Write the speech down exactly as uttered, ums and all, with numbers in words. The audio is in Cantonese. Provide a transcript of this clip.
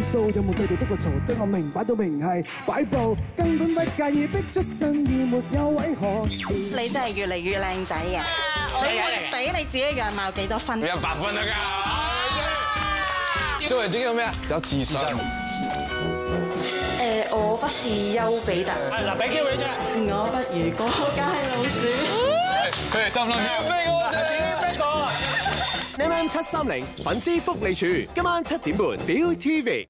數，有冇制度得個嘈？對我明擺到明係擺佈，根本不介意逼出相遇，沒有違和。 你真係越嚟越靚仔嘅，你會俾你自己樣貌幾多分？ 一百分啊！做人最緊要咩啊？有自信。 誒，我不是丘比特。 係嗱，俾機會你啫。 我不如過街老鼠。 佢哋心諗咩？飛我啫！ M M 七三零粉絲福利處，今晚七點半，Viu T V。